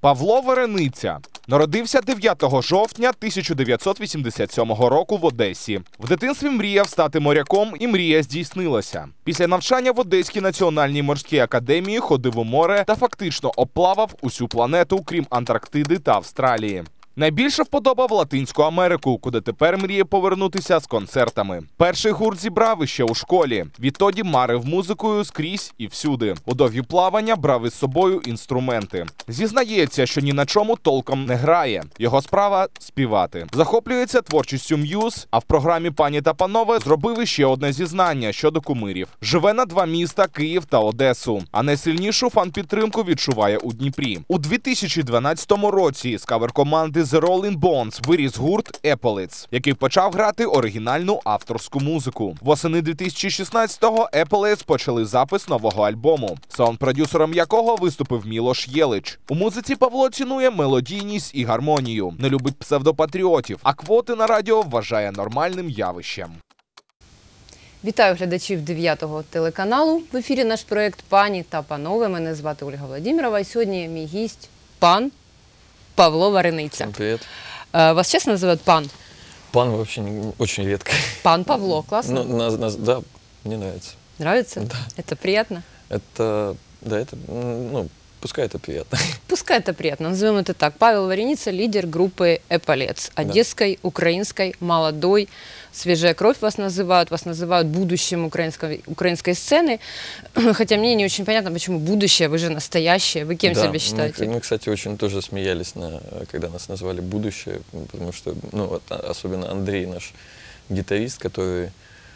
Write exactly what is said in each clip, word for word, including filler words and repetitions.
Павло Варениця народився дев'ятого жовтня тисяча дев'ятсот вісімдесят сьомого року в Одесі. В дитинстві мріяв стати моряком, і мрія здійснилася. Після навчання в Одеській національній морській академії ходив у море та фактично обплавав усю планету, крім Антарктиди та Австралії. Найбільше вподобав Латинську Америку, куди тепер мріє повернутися з концертами. Перший гурт зібрав іще у школі. Відтоді марив музикою скрізь і всюди. У довгі плавання брав із собою інструменти. Зізнається, що ні на чому толком не грає. Його справа – співати. Захоплюється творчістю М'юз, а в програмі «Пані та панове» зробив іще одне зізнання щодо кумирів. Живе на два міста – Київ та Одесу. А найсильнішу фан-підтримку відчуває у Дніпрі. У дві тисячі дванадцятому році з кавер-команди The Rolling Bones виріс гурт Еполетс, який почав грати оригінальну авторську музику. Восени дві тисячі шістнадцятого Еполетс почали запис нового альбому, саунд-продюсером якого виступив Мілош Єлич. У музиці Павло цінує мелодійність і гармонію, не любить псевдопатріотів, а квоти на радіо вважає нормальним явищем. Вітаю глядачів дев'ятого телеканалу. В ефірі наш проєкт «Пані та панове». Мене звати Ольга Владимирова. І сьогодні мій гість – пан Павло Варениця. Всем привет. Вас честно называют пан? Пан вообще не, очень редко. Пан Павло, классно. Ну, нас, нас, да, мне нравится. Нравится? Да. Это приятно? Это, да, это, ну, пускай это приятно. Пускай это приятно, назовем это так. Павел Варениця – лидер группы «Эполетс», одесской, да. украинской, молодой, свежая кровь вас называют, вас называют будущим украинской, украинской сцены. Хотя мне не очень понятно, почему будущее, вы же настоящее. Вы кем да, себя считаете? Мы, мы, кстати, очень тоже смеялись, на, когда нас назвали «Будущее», потому что, ну, вот, особенно Андрей, наш гитарист, который...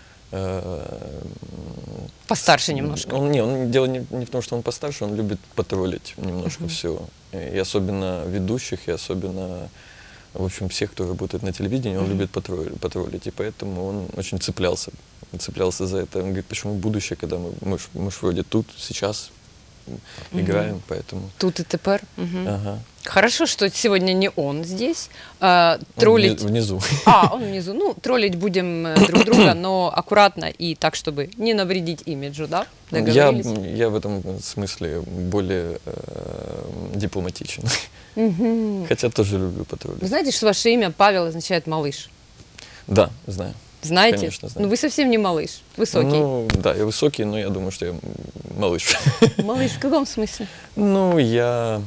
Постарше немножко. Он, не, он, дело не, не в том, что он постарше, он любит потроллить немножко uh-huh. все. И особенно ведущих, и особенно, в общем, всех, кто работает на телевидении, он uh-huh. любит потроллить, потроллить. И поэтому он очень цеплялся, цеплялся за это. Он говорит, почему будущее, когда мы, мы, ж, мы ж вроде тут, сейчас uh-huh. играем, поэтому... Тут и теперь. Uh-huh. Ага. Хорошо, что сегодня не он здесь. А, троллить... Он внизу. А, он внизу. Ну, троллить будем друг друга, но аккуратно и так, чтобы не навредить имиджу, да? Я, я в этом смысле более э, дипломатичен. Угу. Хотя тоже люблю потроллить. Вы знаете, что ваше имя Павел означает «малыш»? Да, знаю. Знаете? Конечно, знаю. Ну, вы совсем не малыш, высокий. Ну, да, я высокий, но я думаю, что я малыш. Малыш в каком смысле? Ну, я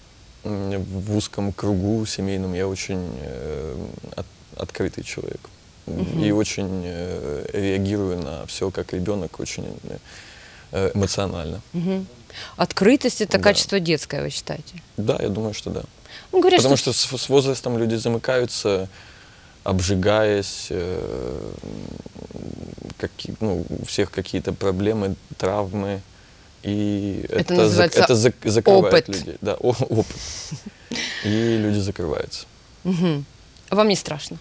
в узком кругу семейном, я очень э, от, открытый человек. Uh-huh. И очень э, реагирую на все как ребенок, очень э, эмоционально. Uh-huh. Открытость – это да. качество детское, вы считаете? Да, я думаю, что да. Ну, говорят, Потому что, что с, с возрастом люди замыкаются, обжигаясь, э, как, ну, у всех какие-то проблемы, травмы. И это, это называется это зак закрывает опыт. людей. Да, о, опыт. И люди закрываются. Угу. А вам не страшно?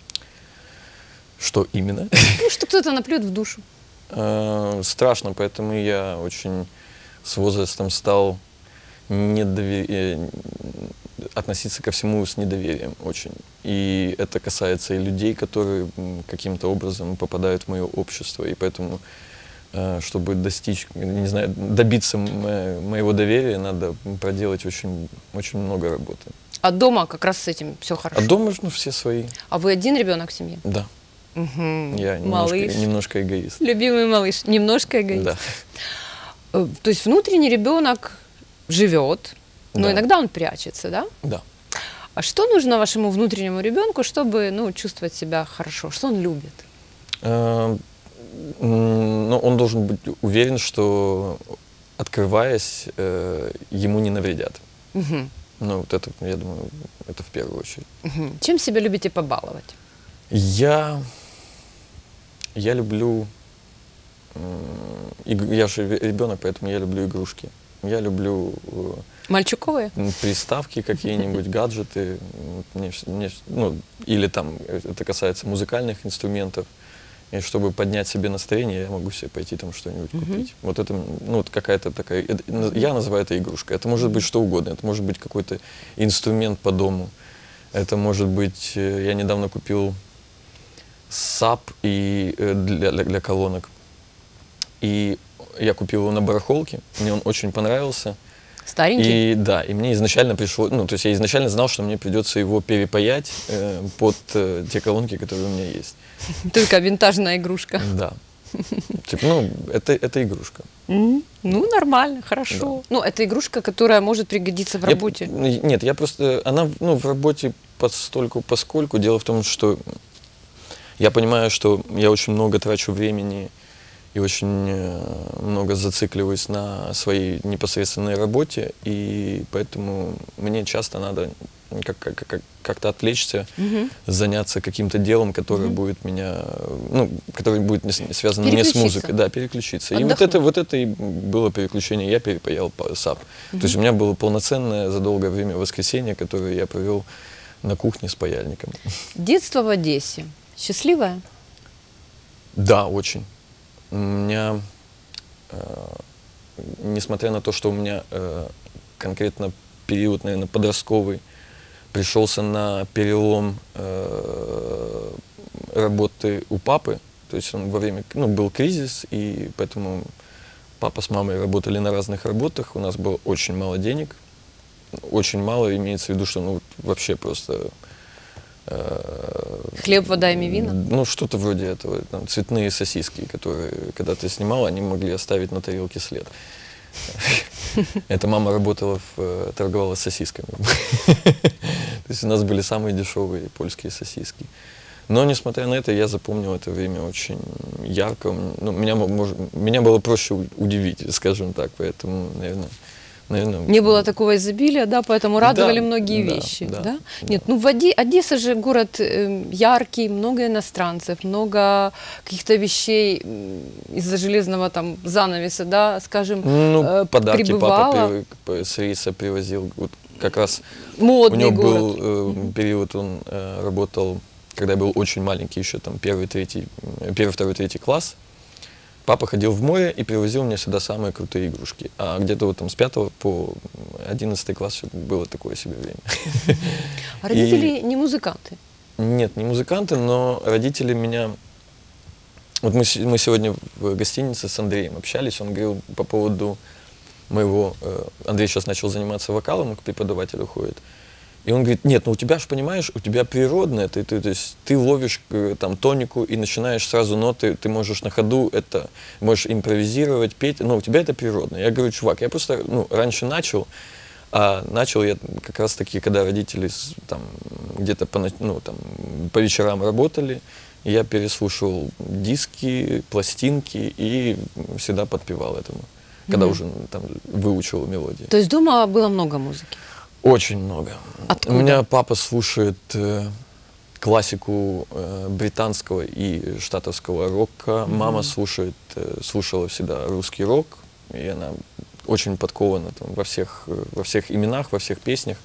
Что именно? Ну, что кто-то наплюет в душу. Э, страшно, поэтому я очень с возрастом стал недовер... относиться ко всему с недоверием очень. И это касается и людей, которые каким-то образом попадают в мое общество. И поэтому, чтобы достичь, не знаю, добиться моего доверия, надо проделать очень, очень много работы. А дома как раз с этим все хорошо? А дома, ну, все свои. А вы один ребенок в семье? Да. Угу. Я немножко, немножко эгоист. Любимый малыш, немножко эгоист. Да. То есть внутренний ребенок живет, но да. иногда он прячется, да? Да. А что нужно вашему внутреннему ребенку, чтобы, ну, чувствовать себя хорошо? Что он любит? Э, ну, он должен быть уверен, что, открываясь, э, ему не навредят. Угу. Ну, вот это, я думаю, это в первую очередь. Угу. Чем себя любите побаловать? Я, я люблю, я же ребенок, поэтому я люблю игрушки. Я люблю мальчуковые приставки какие-нибудь, гаджеты, мне, мне, ну, или там это касается музыкальных инструментов. И чтобы поднять себе настроение, я могу себе пойти там что-нибудь uh-huh. купить. Вот это, ну, вот какая-то такая, это, я называю это игрушкой. Это может быть что угодно. Это может быть какой-то инструмент по дому. Это может быть, я недавно купил САП и, для, для, для колонок. И я купил его на барахолке, мне он очень понравился. Старенький? И да, и мне изначально пришло, ну, то есть я изначально знал, что мне придется его перепаять э, под э, те колонки, которые у меня есть. Только винтажная игрушка. Да. Типа, ну, это, это игрушка. Mm, ну, нормально, хорошо. Да. Ну, это игрушка, которая может пригодиться в работе. Я, нет, я просто, она, ну, в работе постольку, поскольку. Дело в том, что я понимаю, что я очень много трачу времени и очень много зацикливаюсь на своей непосредственной работе, и поэтому мне часто надо как, как, как, как-то отвлечься, mm-hmm. заняться каким-то делом, которое mm-hmm. будет меня, ну, которое будет не, связано не с музыкой, да, переключиться. Отдохнуть. И вот это, вот это и было переключение, я перепаял САП. Mm-hmm. То есть у меня было полноценное за долгое время воскресенье, которое я провел на кухне с паяльником. Детство в Одессе. Счастливое? Да, очень. У меня, э, несмотря на то, что у меня э, конкретно период, наверное, подростковый, пришелся на перелом э, работы у папы, то есть он во время, ну, был кризис, и поэтому папа с мамой работали на разных работах, у нас было очень мало денег, очень мало, имеется в виду, что ну, вообще просто... Хлеб, вода и мивина? Ну, что-то вроде этого. Там, цветные сосиски, которые, когда ты снимал, они могли оставить на тарелке след. Эта мама работала, в, торговала сосисками. То есть у нас были самые дешевые польские сосиски. Но, несмотря на это, я запомнил это время очень ярко. Ну, меня, меня было проще удивить, скажем так, поэтому, наверное... Наверное, не было такого изобилия, да, поэтому радовали да, многие да, вещи, да, да? да? Нет, ну в Оде... Одесса же город э, яркий, много иностранцев, много каких-то вещей из-за железного там занавеса, да, скажем, ну, э, подарки прибывало. Папа с рейса привозил, вот как раз модный у него город. был э, mm-hmm. период, он э, работал, когда я был очень маленький, еще там первый, третий, первый, второй, третий класс. Папа ходил в море и привозил мне сюда самые крутые игрушки. А где-то вот там с пятого по одиннадцатый класс было такое себе время. А родители и... не музыканты? Нет, не музыканты, но родители меня... Вот мы, мы сегодня в гостинице с Андреем общались, он говорил по поводу моего... Андрей сейчас начал заниматься вокалом, к преподавателю ходит. И он говорит, нет, ну у тебя же, понимаешь, у тебя природное, ты, ты, то есть ты ловишь там тонику и начинаешь сразу ноты, ты можешь на ходу это, можешь импровизировать, петь, но у тебя это природное. Я говорю, чувак, я просто, ну, раньше начал, а начал я как раз таки, когда родители там где-то по, ну, там, по вечерам работали, я переслушивал диски, пластинки и всегда подпевал этому, когда mm-hmm. уже там выучил мелодию. То есть дома было много музыки? Очень много. Откуда? У меня папа слушает э, классику э, британского и штатовского рока. Mm-hmm. Мама слушает, э, слушала всегда русский рок, и она очень подкована там, во всех, во всех именах, во всех песнях.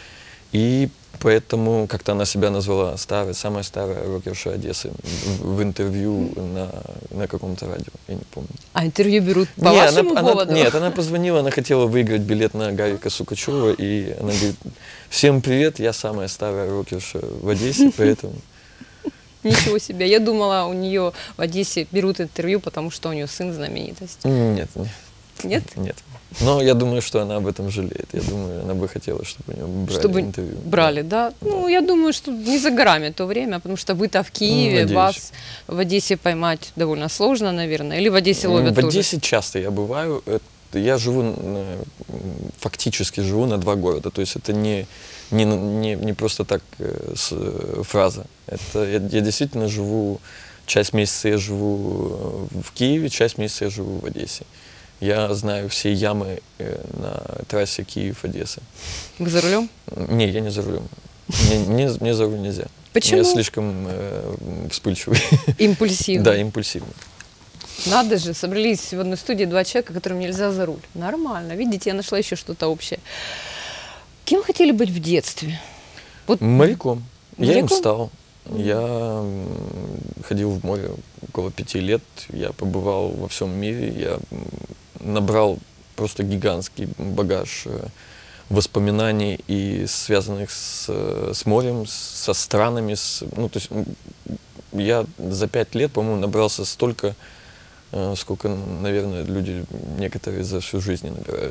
И поэтому как-то она себя назвала старой, самая старая рокерша Одессы в, в интервью на, на каком-то радио, я не помню. А интервью берут по не, вашему она, поводу? Она, нет, она позвонила, она хотела выиграть билет на Гарика Сукачева, и она говорит, всем привет, я самая старая рокерша в Одессе, поэтому... Ничего себе, я думала, у нее в Одессе берут интервью, потому что у нее сын знаменитость. Нет, нет. Нет? Нет. Но я думаю, что она об этом жалеет. Я думаю, она бы хотела, чтобы у нее брали чтобы интервью. Брали, да? да? Ну, я думаю, что не за горами то время, потому что вы-то в Киеве, ну, вас в Одессе поймать довольно сложно, наверное. Или в Одессе ловят В тоже? Одессе часто я бываю. Я живу, фактически живу на два города. То есть это не, не, не, не просто так фраза. Это, я, я действительно живу, часть месяца я живу в Киеве, часть месяца я живу в Одессе. Я знаю все ямы э, на трассе Киев-Одесса. Вы за рулем? Не, я не за рулем. Мне, мне, мне за руль нельзя. Почему? Я слишком э, вспыльчивый. Импульсивный? Да, импульсивный. Надо же, собрались в одной студии два человека, которым нельзя за руль. Нормально. Видите, я нашла еще что-то общее. Кем хотели быть в детстве? Вот... Моряком. Моряком. Я им стал. Я ходил в море около пяти лет. Я побывал во всем мире. Я набрал просто гигантский багаж воспоминаний, и связанных с, с морем, со странами. С, ну, то есть я за пять лет, по-моему, набрался столько, сколько, наверное, люди некоторые за всю жизнь не набираются.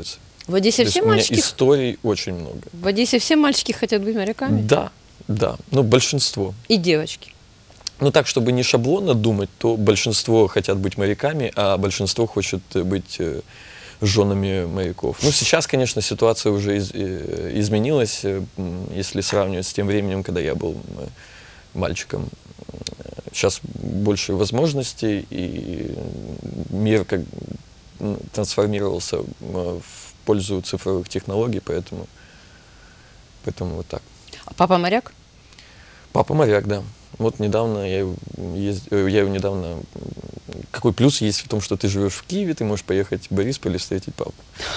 В Одессе То все есть у меня мальчики... историй очень много. В Одессе все мальчики хотят быть моряками? Да, да, ну большинство. И девочки. Ну так, чтобы не шаблонно думать, то большинство хотят быть моряками, а большинство хочет быть э, женами моряков. Ну сейчас, конечно, ситуация уже из, э, изменилась, э, если сравнивать с тем временем, когда я был э, мальчиком. Сейчас больше возможностей, и мир как м, трансформировался э, в пользу цифровых технологий, поэтому, поэтому вот так. А папа моряк? Папа моряк, да. Вот недавно я, его езд... я его недавно... Какой плюс есть в том, что ты живешь в Киеве, ты можешь поехать в Борисполь и встретить папу.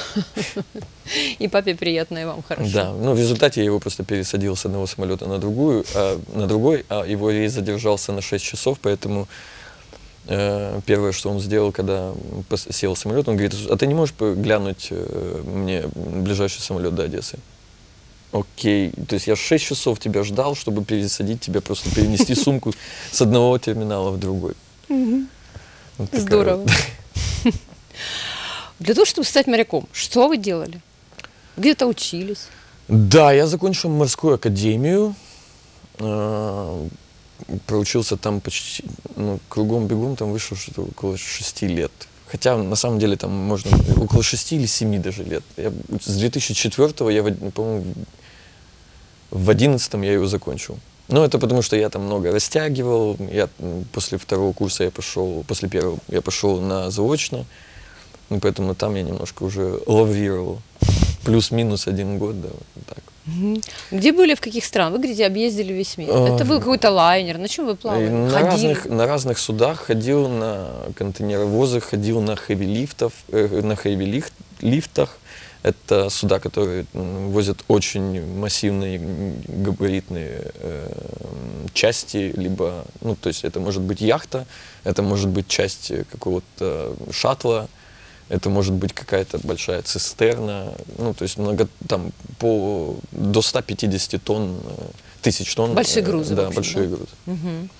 И папе приятно, и вам хорошо. Да, ну в результате я его просто пересадил с одного самолета на, другую, а, на другой, а его рейс задержался на шесть часов, поэтому э, первое, что он сделал, когда сел в самолет, он говорит: а ты не можешь глянуть э, мне ближайший самолет до Одессы? Окей, то есть я шесть часов тебя ждал, чтобы пересадить тебя, просто перенести сумку с одного терминала в другой. Вот здорово. Вот. Для того, чтобы стать моряком, что вы делали? Где-то учились? Да, я закончил морскую академию, э, проучился там почти, ну, кругом-бегом, там вышел что-то около шести лет. Хотя, на самом деле, там можно около шести или семи даже лет. Я, с две тысячи четвёртого, я, по-моему, в одиннадцатом я его закончил. Но это потому, что я там много растягивал. Я после второго курса я пошел, после первого я пошел на заочно. И поэтому там я немножко уже лаврировал. Плюс-минус один год, да, вот так. Где были, в каких странах? Вы говорите, объездили весь мир. Это был какой-то лайнер. На чем вы плавали? На разных, на разных судах ходил, на контейнеровозах, ходил на хэви-лифтах, э, на хэви-лифтах. Это суда, которые возят очень массивные габаритные э, части, либо, ну, то есть это может быть яхта, это может быть часть какого-то шаттла, это может быть какая-то большая цистерна, ну, то есть много, там, по, до ста пятидесяти тонн, тысяч тонн. Большие грузы. Да, общем, большие да? грузы. Угу.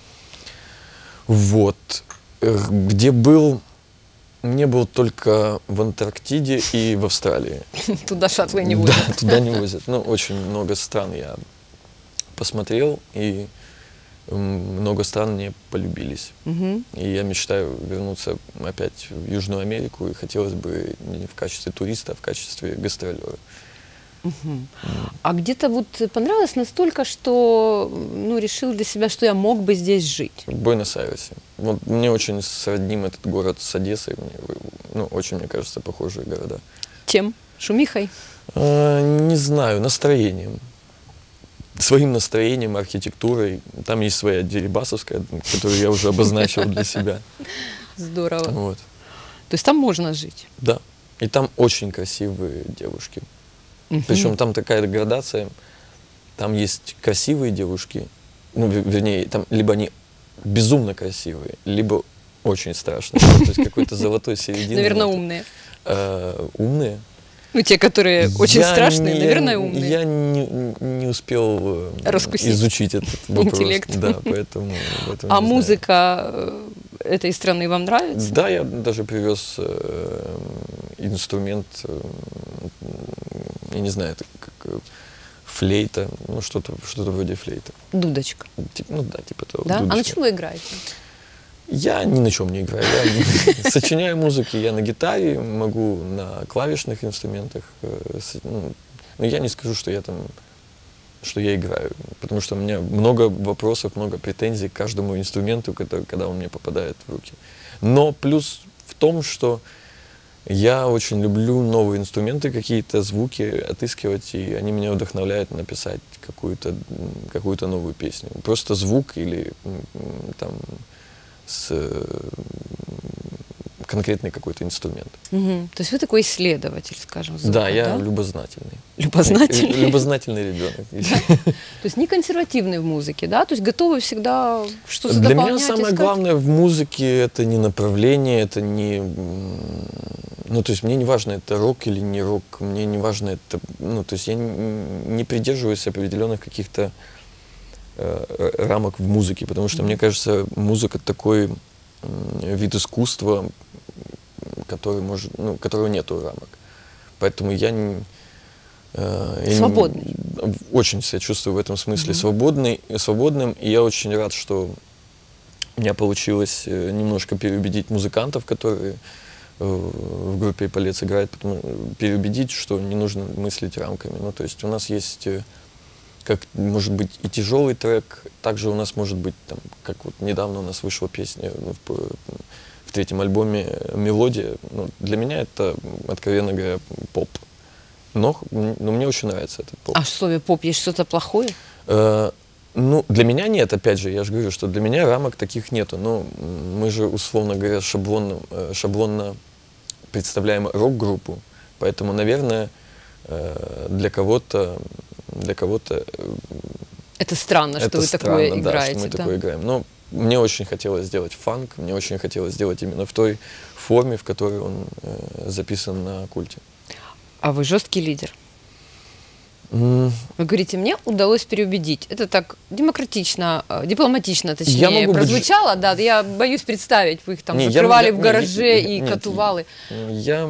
Вот. Где был, не был только в Антарктиде и в Австралии. Туда шаттлы не возят. Да, туда не возят. Ну, очень много стран я посмотрел, и много стран мне полюбились. Угу. И я мечтаю вернуться опять в Южную Америку, и хотелось бы не в качестве туриста, а в качестве гастролера. Угу. А где-то вот понравилось настолько, что, ну, решил для себя, что я мог бы здесь жить? В Буэнос-Айресе. Вот мне очень сродним этот город с Одессой. Мне, ну, очень, мне кажется, похожие города. Чем? Шумихой? А, не знаю, настроением. Своим настроением, архитектурой. Там есть своя Дерибасовская, которую я уже обозначил для себя. Здорово. Вот. То есть там можно жить? Да. И там очень красивые девушки. Угу. Причем там такая градация. Там есть красивые девушки, ну, вернее, там либо они безумно красивые, либо очень страшные. То есть какой-то золотой середины. Наверное, умные. Умные? Ну, те, которые очень я страшные, не, наверное, я, умные. Я не, не успел э, Раскусить изучить этот вопрос. интеллект. Да, поэтому, поэтому а не музыка знаю. Этой страны вам нравится? Да, я даже привез э, инструмент, э, я не знаю, это как флейта, ну что-то что-то вроде флейта. Дудочка. Тип, ну да, типа того. Да? Дудочка. А на чем вы играете? Я ни на чем не играю. Я сочиняю музыки, я на гитаре, могу на клавишных инструментах. Но я не скажу, что я там, что я играю, потому что у меня много вопросов, много претензий к каждому инструменту, который, когда он мне попадает в руки. Но плюс в том, что я очень люблю новые инструменты, какие-то звуки отыскивать, и они меня вдохновляют написать какую-то какую-то новую песню. Просто звук или там с конкретный какой-то инструмент. Угу. То есть вы такой исследователь, скажем, звука, да? Я да? любознательный. Любознательный? Любознательный ребенок. То есть не консервативный в музыке, да? То есть готовы всегда что-то дополнять? дополнять, Для меня самое искать? главное в музыке — это не направление, это не... Ну, то есть мне не важно, это рок или не рок, мне не важно это... Ну, то есть я не придерживаюсь определенных каких-то э, рамок в музыке, потому что, mm-hmm. мне кажется, музыка такой э, вид искусства, который может, ну, которого нету рамок. Поэтому я не... э, я Свободный. не- очень себя чувствую в этом смысле Мгм. свободный, свободным, и я очень рад, что у меня получилось э, немножко переубедить музыкантов, которые э, в группе «Эполетс» играют, потому, переубедить, что не нужно мыслить рамками. Ну, то есть у нас есть, э, как может быть, и тяжелый трек, также у нас может быть, там, как вот недавно у нас вышла песня ну, в, в третьем альбоме «Мелодия». Ну, для меня это, откровенно говоря, поп. Но, но мне очень нравится этот поп. А в слове поп есть что-то плохое? Э, Ну, для меня нет, опять же, я же говорю, что для меня рамок таких нету. Но мы же, условно говоря, шаблонно, э, шаблонно представляем рок-группу, поэтому, наверное, э, для кого-то, для кого-то э, Это странно, что это вы странно, такое да, играете. что мы да? такое играем. Но мне очень хотелось сделать фанк, мне очень хотелось сделать именно в той форме, в которой он э, записан на Культе. А вы жесткий лидер. М, Вы говорите, мне удалось переубедить. Это так демократично, э, дипломатично, Я точнее, могу быть прозвучало. Да, я боюсь представить, вы их там Не, я- закрывали я- в не, гараже я- и нет, катували. Я,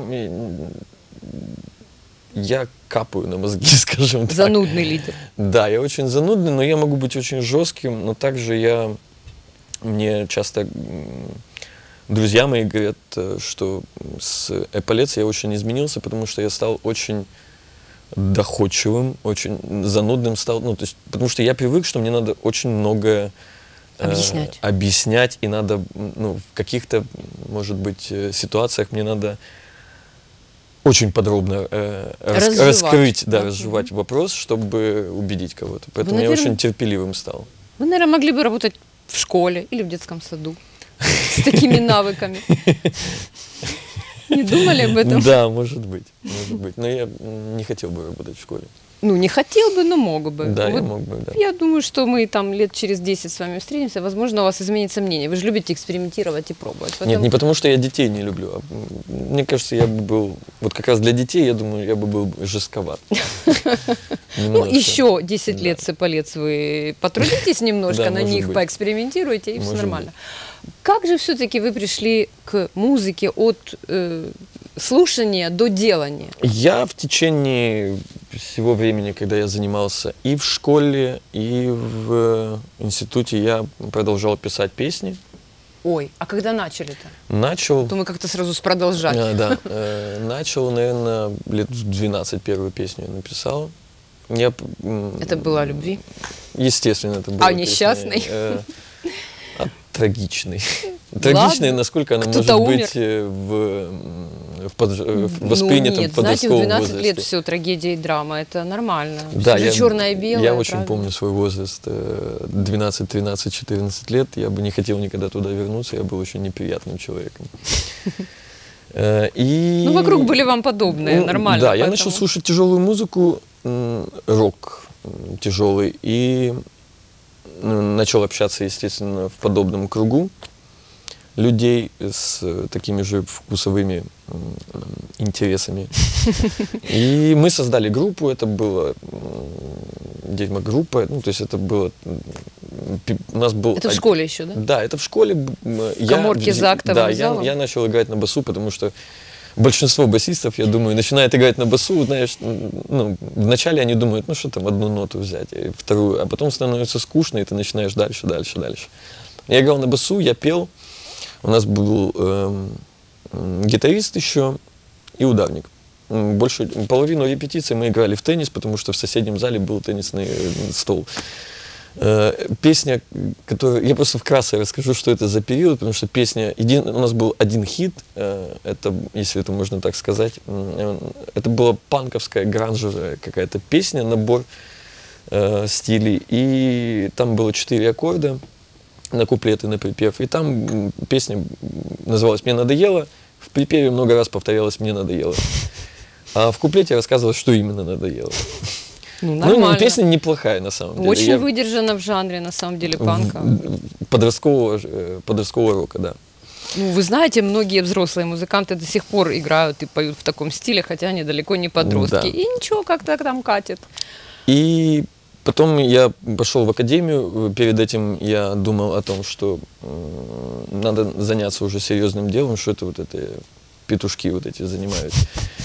я капаю на мозги, скажем так. Занудный лидер. Да, я очень занудный, но я могу быть очень жестким, но также я, мне часто м, друзья мои говорят, э, что с «Эполетс» я очень изменился, потому что я стал очень доходчивым, очень занудным стал, ну, то есть, потому что я привык, что мне надо очень многое э, Объяснять. объяснять, и надо, м, ну, в каких-то, может быть, э, ситуациях мне надо очень подробно э, рас- Разжевать, раскрыть, да, да. разжевать вопрос, чтобы убедить кого-то. Поэтому я наверное, очень терпеливым стал. Вы, наверное, могли бы работать в школе или в детском саду с такими навыками. Не думали об этом? Да, может быть, может быть. Но я м, не хотел бы работать в школе. Ну, не хотел бы, но мог бы. Да, я Вот мог бы, да. Я думаю, что мы там лет через десять с вами встретимся, возможно, у вас изменится мнение. Вы же любите экспериментировать и пробовать. Нет, Поэтому- не потому что я детей не люблю. А, м, мне кажется, я бы был... Вот как раз для детей, я думаю, я бы был жестковат. Ну, Немножко. еще десять Да. лет с Эполетс вы потрудитесь немножко Да, на может них, быть. поэкспериментируете, и все Может нормально. Как же все-таки вы пришли к музыке от э, слушания до делания? Я в течение всего времени, когда я занимался и в школе, и в э, институте, я продолжал писать песни. Ой, а когда начали-то? Начал... То мы как-то сразу с продолжать. А, да, э, начал, наверное, лет в двенадцать первую песню я написал. Я, п- м, Это было о любви? Естественно, это было. А несчастный? А трагичный. Трагичный, насколько она Кто-то может умер. быть э, в, м, в, под- в Ну, воспринятом нет, знаете, в подростковом двенадцать лет возрасте. все, трагедия и драма, это нормально. Да, Всё же я, черное и белое. я очень правильно? помню свой возраст, э, двенадцать, тринадцать, четырнадцать лет. Я бы не хотел никогда туда вернуться, я был очень неприятным человеком. Э, И... Ну, вокруг были вам подобные, Ну, нормально. Да, я поэтому- начал слушать тяжелую музыку, м, рок м, тяжелый, и м, начал общаться, естественно, в подобном кругу людей с э, такими же вкусовыми м, интересами. И мы создали группу, это была дерьмо-группа, ну, то есть это было... м, пи- У нас был... Это в од- школе еще, да? Да, это в школе. б- м, я- каморке за актовым Да, я, залом? я начал играть на басу, потому что большинство басистов, я думаю, начинают играть на басу, знаешь, ну, вначале они думают, ну, что там, одну ноту взять, и вторую, а потом становится скучно, и ты начинаешь дальше, дальше, дальше. Я играл на басу, я пел, у нас был эм, м, гитарист еще и ударник. М, Больше, половину репетиций мы играли в теннис, потому что в соседнем зале был теннисный э, стол. Э, Песня, которую... Я просто вкратце расскажу, что это за период, потому что песня... един- У нас был один хит, э, это, если это можно так сказать. М, э, Это была панковская, гранжевая какая-то песня, набор э, стилей. И там было четыре аккорда на куплет и на припев. И там м, песня называлась «Мне надоело». В припеве много раз повторялось «Мне надоело». А в куплете рассказывалось, что именно надоело. Ну, Ну, нормально. песня неплохая, на самом деле. Очень Я- выдержана в жанре, на самом деле, панка. Подросткового, э, подросткового рока, да. Ну, вы знаете, многие взрослые музыканты до сих пор играют и поют в таком стиле, хотя они далеко не подростки. Да. И ничего, как-то там катит. И потом я пошел в академию. Перед этим я думал о том, что м, надо заняться уже серьезным делом, что это вот это петушки вот эти занимают.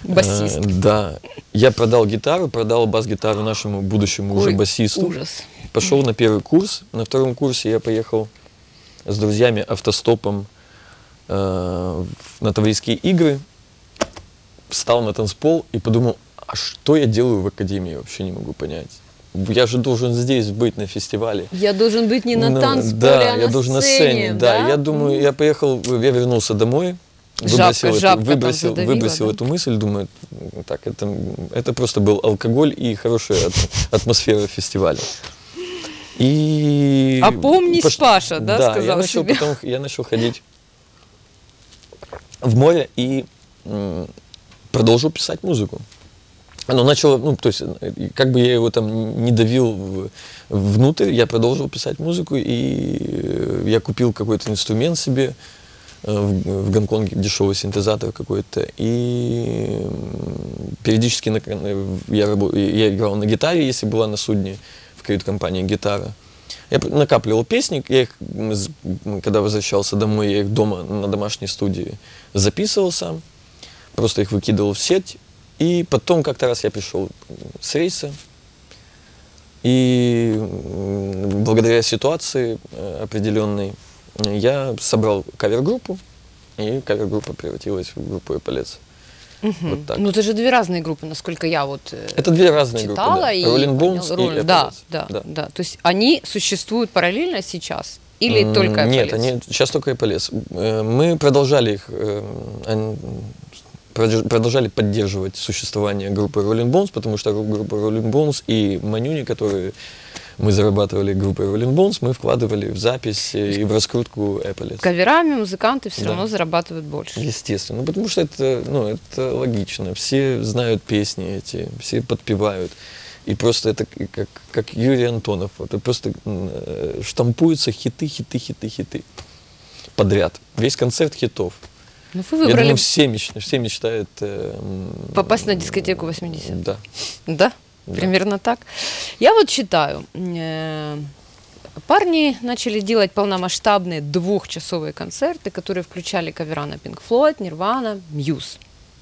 Басист. Э, Да. Я продал гитару, продал бас-гитару нашему будущему уже Ой, басисту. Ужас. Пошел на первый курс. На втором курсе я поехал с друзьями автостопом э, на Таврийские игры. Встал на танцпол и подумал, а что я делаю в академии, вообще не могу понять. Я же должен здесь быть на фестивале. Я должен быть не на Ну, танцполе, да, а я на должен сцене. на сцене. Да, я думаю, я поехал, я вернулся домой. Жабка, Выбросил, жабка эту, там выбросил, задавила, выбросил да? эту мысль, думаю, так, это, это просто был алкоголь и хорошая от- атмосфера фестиваля. И Опомнись, пош- Паша, да, я сказал начал себе. потом, я начал ходить в море и м, продолжил писать музыку. Оно начало, ну, то есть, э, как бы я его там не давил в- внутрь, я продолжил писать музыку, и э, я купил какой-то инструмент себе, э, в, в Гонконге дешевый синтезатор какой-то, и м, периодически на- э, я, рабо- я играл на гитаре, если была на судне в кают-компании гитара. Я п- накапливал песни, я их, м, з- м, когда возвращался домой, я их дома на домашней студии записывал сам, просто их выкидывал в сеть. И потом как-то раз я пришел с рейса, и м, благодаря ситуации э, определенной э, я собрал кавер-группу, и кавер-группа превратилась в группу «Эполец». Вот так. Ну, это же две разные группы, насколько я вот э, Это две разные группы, читала. да. И Rolling Bones поняла. и Rolling- Да, Эполец. да, да, Да. То есть они существуют параллельно сейчас? Или М, только Нет, «Эполец»? они сейчас только «Эполец». Э, Мы продолжали их, э, ан- продерж- продолжали поддерживать существование группы Rolling Bones, потому что ру- группа Rolling Bones и Манюни, которые мы зарабатывали группой Rolling Bones, мы вкладывали в запись э, и в раскрутку «Эполец». Каверами музыканты все Да. равно зарабатывают больше. Естественно, ну, потому что это, ну, это логично. Все знают песни эти, все подпевают. И просто это к- как, как Юрий Антонов. Это просто м, э, штампуются хиты, хиты, хиты, хиты. Подряд. Весь концерт хитов. Ну, вы Я выбрали думаю, все, меч- все мечтают... э, м, попасть на дискотеку восьмидесятых. Да. Да? Да. Примерно так. Я вот читаю. э, Парни начали делать полномасштабные двухчасовые концерты, которые включали кавера на Pink Floyd, Nirvana, Muse.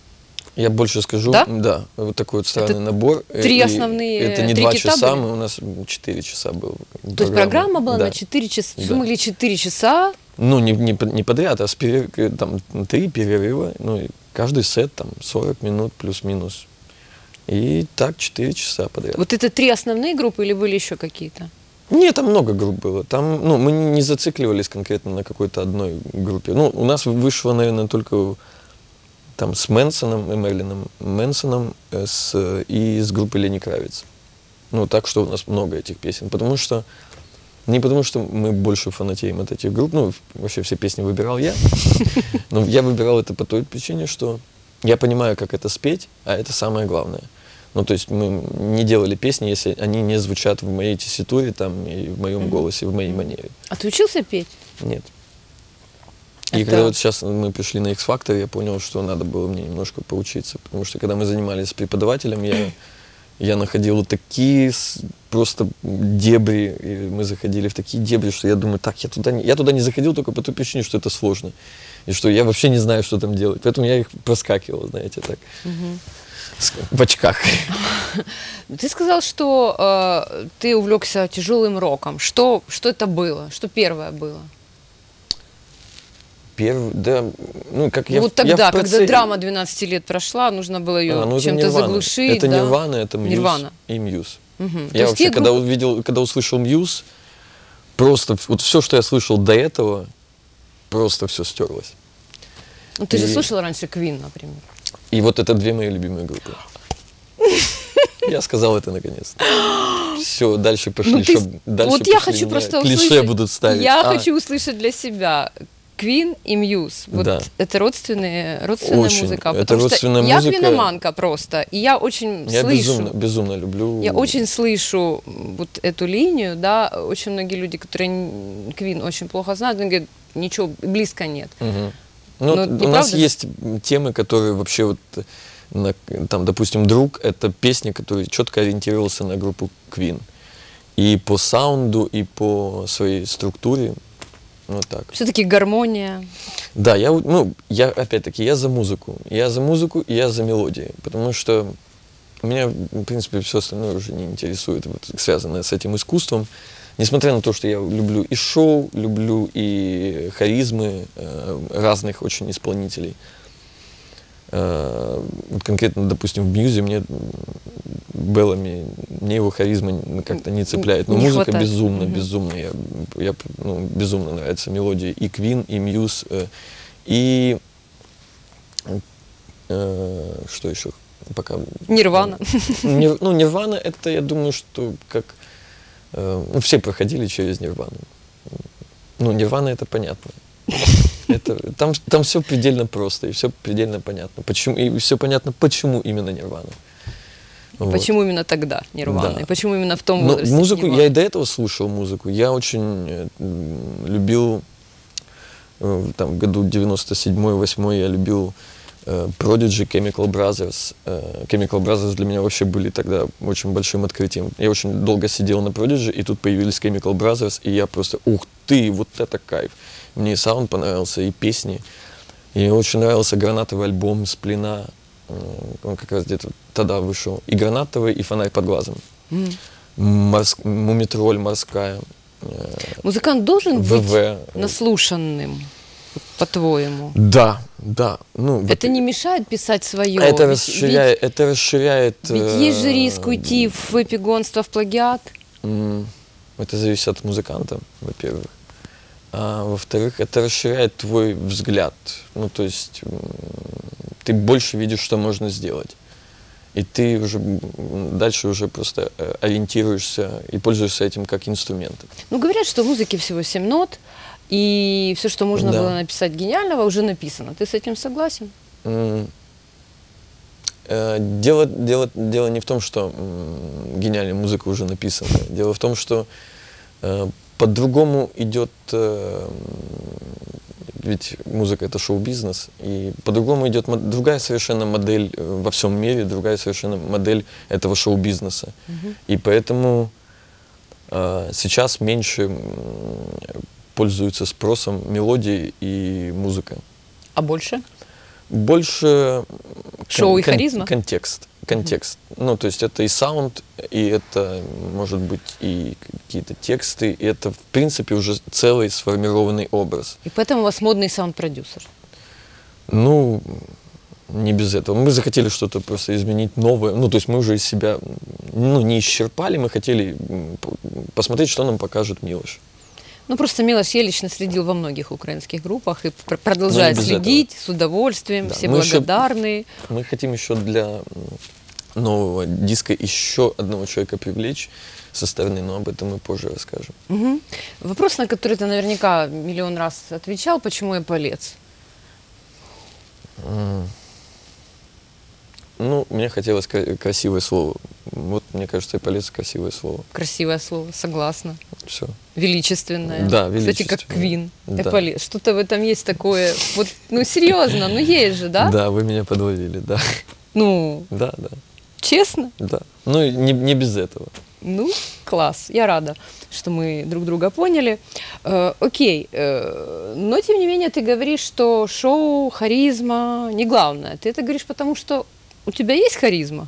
Я больше скажу, Да? да, вот такой вот странный Это набор. Э, три и основные- Это не три два кита часа, были? мы, у нас четыре часа был. То есть программа была Да. на четыре часа. Да. Вы могли четыре часа. Ну, не, не, под- не подряд, а с перерыв, э, там, три перерыва, ну, и каждый сет там сорок минут плюс-минус. И так четыре часа подряд. Вот это три основные группы или были еще какие-то? Нет, там много групп было. Там, ну, мы не зацикливались конкретно на какой-то одной группе. Ну, у нас вышло, наверное, только там с Мэнсоном, Мерлином Мэнсоном э, с, э, и с группой Лени Кравиц. Ну, так что у нас много этих песен. Потому что, не потому что мы больше фанатеем от этих групп, ну, вообще все песни выбирал я, но я выбирал это по той причине, что я понимаю, как это спеть, а это самое главное. Ну, то есть мы не делали песни, если они не звучат в моей тесситуре там, и в моем голосе, в моей манере. А ты учился петь? Нет. И Это- когда вот сейчас мы пришли на X-Factor, я понял, что надо было мне немножко поучиться. Потому что когда мы занимались с преподавателем, я, я находил такие с- просто дебри, и мы заходили в такие дебри, что я думаю, так, я туда не, я туда не заходил только по той причине, что это сложно. И что я вообще не знаю, что там делать. Поэтому я их проскакивал, знаете, так. С- В очках. Ты сказал, что э, ты увлекся тяжелым роком. Что, что это было? Что первое было? Первый, да, ну, как я вот в- я в тогда, процессе- когда драма двенадцати лет прошла, нужно было ее А, ну, это чем-то Нирвана. заглушить. Это да? Нирвана, это Мьюз Нирвана. и Мьюз. Мгм. То Я есть вообще, те когда группы- увидел, когда услышал Мьюз, просто в- вот все, что я слышал до этого, просто все стерлось. Ну, ты же и- слушал раньше Queen, например. И вот это две мои любимые группы. Я сказал это наконец. Все, дальше пошли. Ну, ты с- шоб- дальше вот я пошли хочу меня просто клише услышать. будут ставить. Я А, хочу услышать для себя Queen и Muse. Вот Да. это родственные, родственная Очень. музыка. Это Потому родственная что я музыка. квиноманка просто. И я очень Я слышу. безумно, безумно люблю. Я очень слышу м, вот эту линию, да, очень многие люди, которые н- Queen очень плохо знают, они говорят, ничего близко нет. Мгм. Ну, Но вот не у нас правда? есть темы, которые вообще вот, э, на- там, допустим, «Друг» — это песня, которая четко ориентировался на группу Queen. И по саунду, и по своей структуре Вот так. Все-таки гармония. Да, я, ну, я, опять-таки, я за музыку. Я за музыку, и я за мелодии. Потому что меня, в принципе, все остальное уже не интересует, вот, связанное с этим искусством. Несмотря на то, что я люблю и шоу, люблю и харизмы э, разных очень исполнителей. Э, вот конкретно, допустим, в Мьюзе мне Беллами, мне его харизма как-то не цепляет. Но не музыка хватает. безумно, Угу. безумно. Я, я, ну, безумно нравятся мелодии и Queen, и Muse, э, и э, что еще? Пока... Нирвана. Нир, ну, Нирвана, это, я думаю, что как... Э, ну, все проходили через Нирвану. Ну, Нирвана, это понятно. Это, там, там все предельно просто, и все предельно понятно. Почему, и все понятно, почему именно Нирвана. Вот. Почему именно тогда Нирвана? Да. И почему именно в том Но возрасте? музыку, Нирвана? я и до этого слушал музыку. Я очень э, любил, э, там, в году девяносто седьмой восьмой я любил э, Prodigy, Chemical Brothers. Э, Chemical Brothers для меня вообще были тогда очень большим открытием. Я очень долго сидел на Prodigy, и тут появились Chemical Brothers, и я просто, ух ты, вот это кайф. Мне и саунд понравился, и песни. И мне очень нравился гранатовый альбом «Сплина». Он как раз где-то тогда вышел. И «Гранатовый», и «Фонарь под глазом». Mm. Морс... «Мумитроль» морская. Музыкант должен ВВ. быть наслушанным, по-твоему? Да, да. Ну, это вот... не мешает писать свое? Это ведь, расширяет... Ведь, это расширяет ведь э... есть же риск уйти в эпигонство, в плагиат. Это зависит от музыканта, во-первых. А во-вторых, это расширяет твой взгляд. Ну, то есть ты больше видишь, что можно сделать. И ты уже дальше уже просто ориентируешься и пользуешься этим как инструментом. Ну, говорят, что в музыке всего семь нот, и все, что можно да. было написать гениального, уже написано. Ты с этим согласен? Mm. Дело, дело, дело не в том, что гениальная музыка уже написана. Дело в том, что по-другому идет, ведь музыка — это шоу-бизнес, и по-другому идет другая совершенно модель во всем мире, другая совершенно модель этого шоу-бизнеса. Mm-hmm. И поэтому э, сейчас меньше пользуются спросом мелодии и музыка. А больше? Больше шоу кон- и харизма? Контекст. Контекст. Mm-hmm. Ну, то есть это и саунд, и это, может быть, и какие-то тексты, и это, в принципе, уже целый сформированный образ. И поэтому у вас модный саунд-продюсер? Ну, не без этого. Мы захотели что-то просто изменить новое. Ну, то есть мы уже из себя, ну, не исчерпали, мы хотели посмотреть, что нам покажет Милош. Ну, просто Милош, я лично следил во многих украинских группах и пр- продолжаю следить этого. С удовольствием, да. Все мы благодарны. Еще, мы хотим еще для нового диска еще одного человека привлечь со стороны, но об этом мы позже расскажем. Угу. Вопрос, на который ты наверняка миллион раз отвечал, почему Эполец? Mm. Ну, мне хотелось красивое слово. Вот, мне кажется, Эполец — красивое слово. Красивое слово, согласна. Все. Величественное. Да, величественное. Кстати, как Квин. Да. Эполец. Что-то в этом есть такое. Вот, ну, серьезно, ну есть же, да? Да, вы меня подловили, да. Ну, да, да. Честно? Да. Ну, не, не без этого. Ну, класс. Я рада, что мы друг друга поняли. Э, окей. Э, но, тем не менее, ты говоришь, что шоу, харизма не главное. Ты это говоришь потому, что у тебя есть харизма?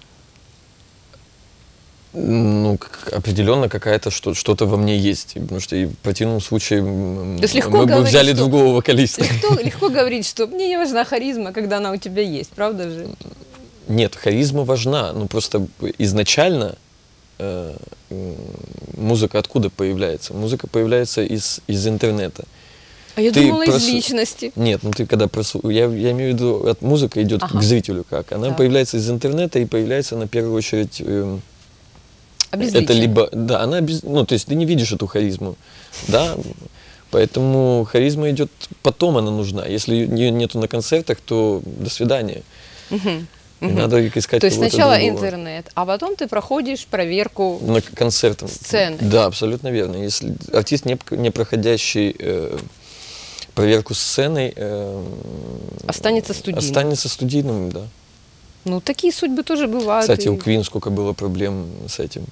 Ну, определенно какая-то что- что-то во мне есть. Потому что и в противном случае мы бы говорить, взяли что... другого вокалиста. Легко, легко говорить, что мне не важна харизма, когда она у тебя есть, правда же? Нет, харизма важна. Ну, просто изначально э, музыка откуда появляется? Музыка появляется из, из интернета. А я ты думала, прос... из личности. Нет, ну ты когда просу... я, я имею в виду, от музыка идет ага. к зрителю как. Она так. появляется из интернета и появляется на первую очередь... Э, Обезличие. это либо... Да, она без... Ну, то есть ты не видишь эту харизму. Да, поэтому харизма идет потом, она нужна. Если ее нету на концертах, то до свидания. Угу. И угу. надо искать. То есть сначала другого. Интернет, а потом ты проходишь проверку на концертах. Сцены. Да, абсолютно верно. Если артист, не, не проходящий э, проверку сценой, э, останется студийным. Останется студийным, да. Ну, такие судьбы тоже бывают. Кстати, и... у Queen сколько было проблем с этим.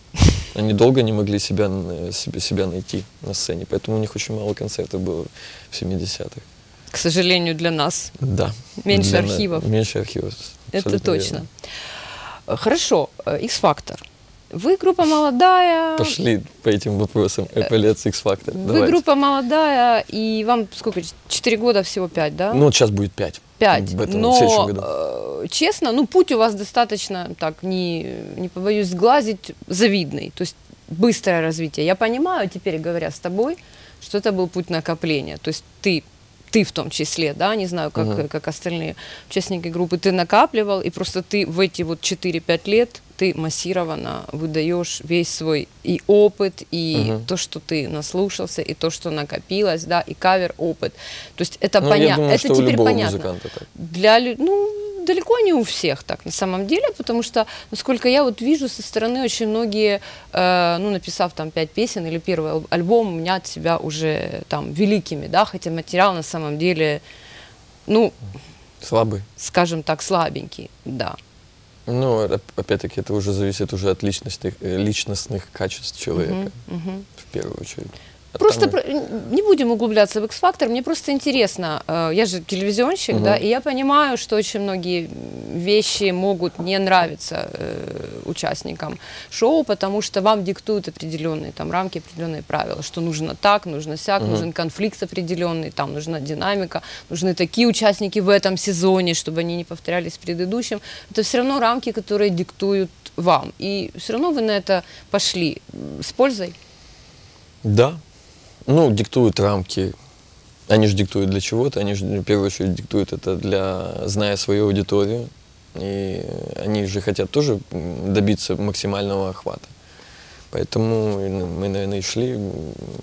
Они долго не могли себя, н- себе, себя найти на сцене, поэтому у них очень мало концертов было в семидесятых. К сожалению, для нас. Да. Меньше Для на- архивов. Меньше архивов. Это абсолютно точно. верно. Хорошо, X-Factor. Вы группа молодая. Пошли по этим вопросам. Эполетс, X-Factor. Вы Давайте. группа молодая, и вам сколько? Четыре года всего, пять, да? Ну, вот сейчас будет пять. Пять. В этом, в следующем Но, году. э, честно, ну, путь у вас достаточно, так, не, не побоюсь сглазить, завидный. То есть быстрое развитие. Я понимаю, теперь говоря с тобой, что это был путь накопления. То есть ты, ты в том числе, да, не знаю, как, Мгм. как остальные участники группы, ты накапливал, и просто ты в эти вот четыре-пять лет ты массированно выдаешь весь свой и опыт, и Мгм. то, что ты наслушался, и то, что накопилось, да, и кавер-опыт. То есть это Ну, я понятно. думаю, Это что у теперь любого понятно. музыканта так. Для, лю- ну, далеко не у всех так на самом деле, потому что, насколько я вот вижу со стороны, очень многие, э, ну, написав там пять песен или первый ал- альбом, мнят себя уже там великими, да, хотя материал на самом деле, ну, Слабый. скажем так, слабенький, да. Ну, оп- опять-таки, это уже зависит уже от личностных, э, личностных качеств человека, Мгм, мгм. в первую очередь. А Просто там- про- не будем углубляться в X-Factor, мне просто интересно, э, я же телевизионщик, Мгм. да, и я понимаю, что очень многие вещи могут не нравиться э, участникам шоу, потому что вам диктуют определенные там рамки, определенные правила, что нужно так, нужно сяк, Мгм. нужен конфликт определенный, там нужна динамика, нужны такие участники в этом сезоне, чтобы они не повторялись в предыдущем. Это все равно рамки, которые диктуют вам, и все равно вы на это пошли м, с пользой. Да. Ну, диктуют рамки. Они же диктуют для чего-то. Они же в первую очередь диктуют это для, зная свою аудиторию. И они же хотят тоже м, добиться максимального охвата. Поэтому и, ну, мы, наверное, и шли. м,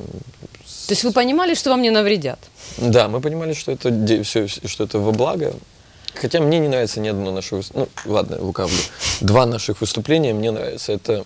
с- То есть вы понимали, что вам не навредят? Да, мы понимали, что это, де- всё, что это во благо. Хотя мне не нравится ни одно наше выступление. Ну, ладно, лукавлю. Два наших выступления мне нравятся. Это...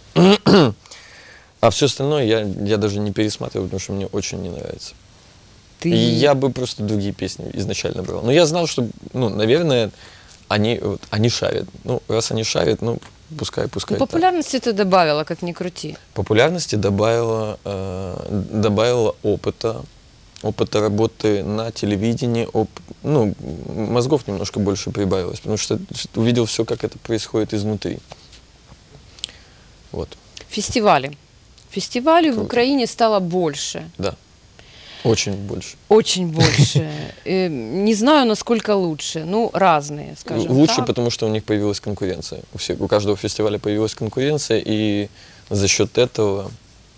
А все остальное я, я даже не пересматриваю, потому что мне очень не нравится. Ты... И я бы просто другие песни изначально брал. Но я знал, что, ну, наверное, они, вот, они шарят. Ну, раз они шарят, ну, пускай, пускай. Ну, так. популярности ты добавила, как ни крути. Популярности добавила, э, добавила опыта, опыта работы на телевидении, оп, ну, мозгов немножко больше прибавилось, потому что увидел все, как это происходит изнутри. Вот, Фестивали. Фестивалей в Круто. Украине стало больше. да, очень больше. Очень больше. Э, Не знаю, насколько лучше. Ну, разные, скажем Лучше, так. потому что у них появилась конкуренция. У, всех, у каждого фестиваля появилась конкуренция, и за счет этого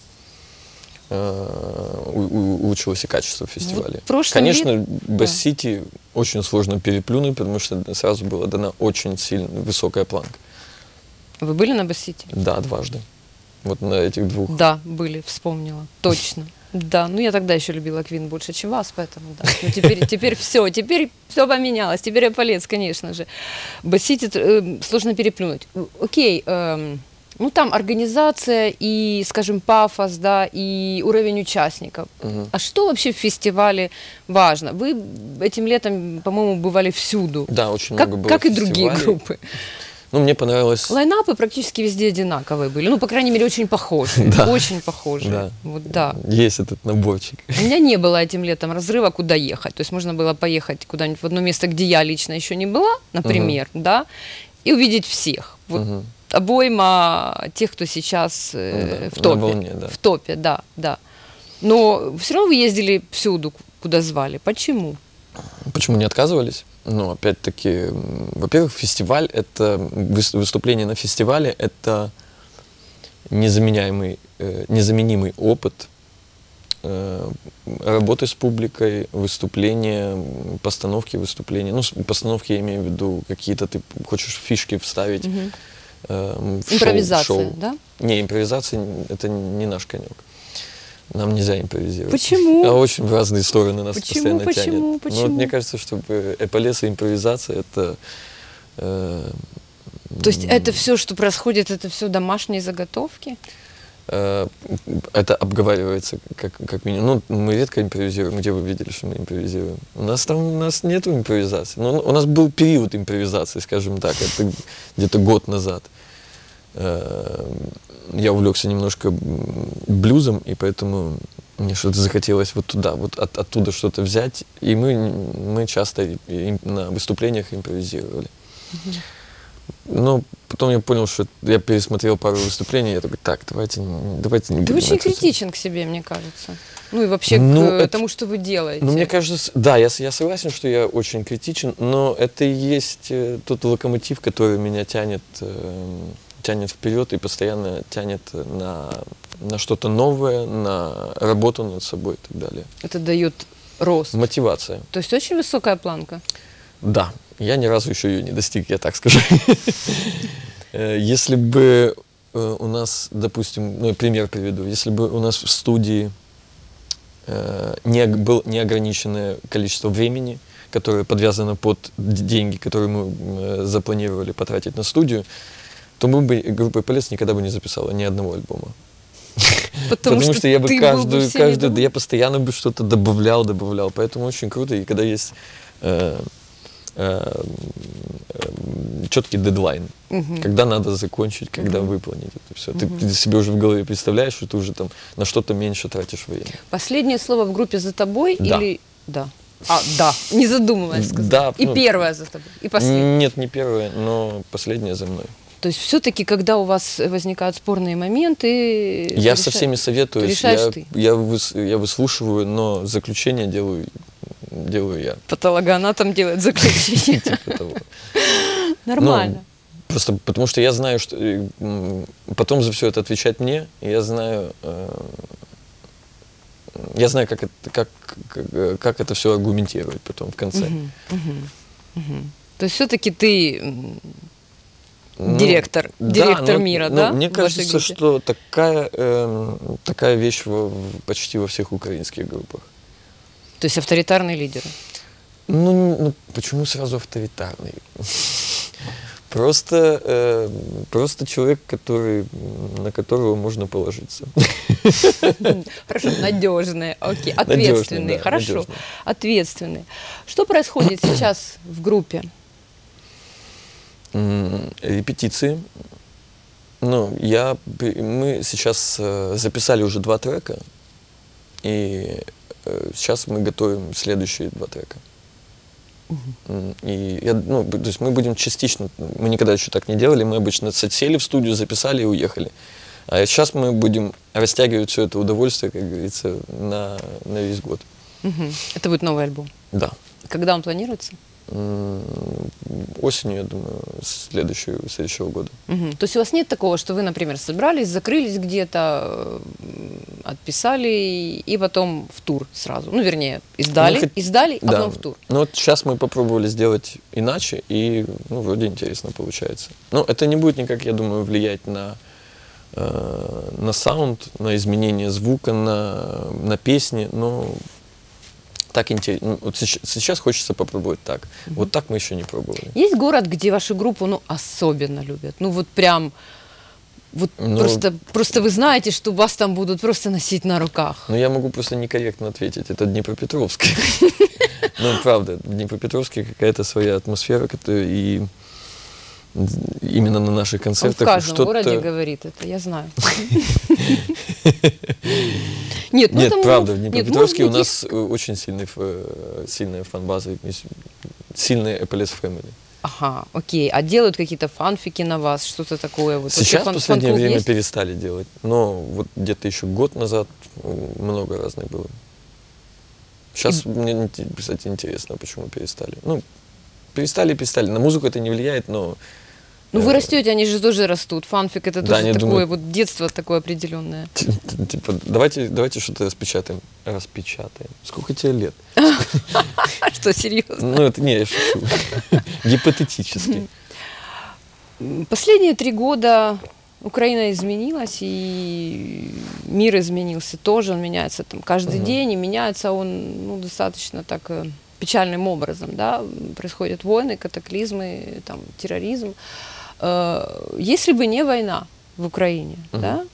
э, у- у- улучшилось и качество фестиваля. в прошлом Конечно, лет- Бас-Сити очень сложно переплюнуть, потому что сразу была дана очень сильно высокая планка. Вы были на Бас-Сити? Да, дважды. Вот на этих двух. Да, были, вспомнила. Точно. Да, ну я тогда еще любила Квин больше, чем вас, поэтому да. Ну, теперь, теперь все, теперь все поменялось. Теперь Эполетс, конечно же. Бас-Сити э, сложно переплюнуть. Э, Окей, эм, ну там организация и, скажем, пафос, да, и уровень участников. Мгм. А что вообще в фестивале важно? Вы этим летом, по-моему, бывали всюду. Да, очень Как, много было как и другие фестивалей. группы. Ну, мне понравилось... Лайнапы практически везде одинаковые были. Ну, по крайней мере, очень похожие. Да. Очень похожие. Да. Вот, да. Есть этот наборчик. У меня не было этим летом разрыва, куда ехать. То есть можно было поехать куда-нибудь в одно место, где я лично еще не была, например, да, и увидеть всех. Вот Мгм. обойма тех, кто сейчас э, Ну да, в на топе. волне, да. В топе, да, да. Но все равно вы ездили всюду, куда звали. Почему? Почему не отказывались? Ну, опять-таки, м, во-первых, фестиваль — это выс- выступление на фестивале — это незаменяемый, э, незаменимый опыт э, работы с публикой, выступления, м, постановки выступления. Ну, с- постановки я имею в виду какие-то ты хочешь фишки вставить. Мгм. э, в шоу- Импровизация, шоу. да? Не, импровизация н- это не наш конек. Нам нельзя импровизировать. Почему? А очень в разные стороны нас Почему, постоянно почему, тянет. Ну, почему? вот мне кажется, что эполетс и импровизация это э, То есть это все, что происходит, это все домашние заготовки? э, это обговаривается как, как минимум. Ну, мы редко импровизируем. Где вы видели, что мы импровизируем? У нас там у нас нету импровизации. Ну, у нас был период импровизации, скажем так, это где-то год назад. э, я увлекся немножко блюзом, и поэтому мне что-то захотелось вот туда, вот от, оттуда что-то взять. И мы, мы часто им, на выступлениях импровизировали. Mm-hmm. Но потом я понял, что я пересмотрел пару выступлений, я такой, так, давайте, давайте не будем. Ты очень это критичен к себе, мне кажется. Ну и вообще ну, к это, тому, что вы делаете. Ну, мне кажется, да, я, я согласен, что я очень критичен, но это и есть тот локомотив, который меня тянет, э, тянет вперед и постоянно тянет на, на что-то новое, на работу над собой и так далее. Это дает рост. Мотивация. То есть очень высокая планка. Да, я ни разу еще ее не достиг, я так скажу. Если бы у нас, допустим, ну, пример приведу, если бы у нас в студии не было неограниченное количество времени, которое подвязано под деньги, которые мы запланировали потратить на студию, то мы бы, группа «Эполетс» никогда бы не записала ни одного альбома. Потому, Потому что, что я бы каждую, бы каждую, да, я постоянно бы что-то добавлял, добавлял. Поэтому очень круто. И когда есть э, э, э, четкий дедлайн, угу. когда надо закончить, когда угу. выполнить это все. Угу. Ты, ты себе уже в голове представляешь, что ты уже там на что-то меньше тратишь время. Последнее слово в группе за тобой да. или да? А, да, не задумываясь сказать. Да, и ну, первое за тобой, и последнее. Нет, не первое, но последнее за мной. То есть все-таки, когда у вас возникают спорные моменты... Я решаешь, со всеми советуюсь, я, ты. Я, выс, я выслушиваю, но заключение делаю, делаю я. Патологоанатом делает заключение. Нормально. Просто потому что я знаю, что потом за все это отвечать мне, и я знаю, я знаю, как это, как, как это все аргументировать потом в конце. То есть все-таки ты... Ну, директор, да, директор но, мира, но да? Мне кажется, что такая, э, такая вещь во, почти во всех украинских группах. То есть авторитарные лидеры? Ну, ну почему сразу авторитарный? Просто, э, просто человек, который, на которого можно положиться. Хорошо, надежные, окей, ответственные, хорошо, ответственные. Что происходит сейчас в группе? Репетиции. Ну, я, мы сейчас э, записали уже два трека, и э, сейчас мы готовим следующие два трека. Uh-huh. И я, ну, то есть мы будем частично, мы никогда еще так не делали, мы обычно сели в студию, записали и уехали. А сейчас мы будем растягивать все это удовольствие, как говорится, на, на весь год. Uh-huh. Это будет новый альбом? Да. Когда он планируется? Осенью, я думаю, следующего, следующего года. Угу. То есть у вас нет такого, что вы, например, собрались, закрылись где-то, отписали и потом в тур сразу? Ну, вернее, издали, ну, хоть... издали, а да. потом в тур. Ну, вот сейчас мы попробовали сделать иначе, и, ну, вроде интересно получается. Но это не будет никак, я думаю, влиять на, э, на саунд, на изменение звука, на, на песни, но... Так интересно. Вот сейчас хочется попробовать так. Mm-hmm. Вот так мы еще не пробовали. Есть город, где вашу группу, ну, особенно любят? Ну, вот прям, вот ну, просто, просто вы знаете, что вас там будут просто носить на руках. Ну, я могу просто некорректно ответить. Это Днепропетровск. Ну, правда, в Днепропетровске какая-то своя атмосфера, и именно на наших концертах. Он в каждом городе говорит это, я знаю. Нет, ну Нет, это правда, в Днепропетровске у нас очень сильный, сильная фан-база, сильная Эполетс Family. Ага, окей. А делают какие-то фанфики на вас, что-то такое? Вот сейчас в последнее время есть? перестали делать, но вот где-то еще год назад много разных было. Сейчас И... мне, кстати, интересно, почему перестали. Ну, перестали, перестали. На музыку это не влияет, но... Ну вы растете, они же тоже растут. Фанфик это да, тоже такое, думают... вот детство такое определенное. Типа, давайте, давайте что-то распечатаем. Распечатаем. Сколько тебе лет? Что, серьезно? Ну, это не, я шучу. Гипотетически. Последние три года Украина изменилась, и мир изменился тоже, он меняется там каждый день, и меняется он, ну, достаточно так печальным образом, да, происходят войны, катаклизмы, там, терроризм. Если бы не война в Украине, uh-huh. да,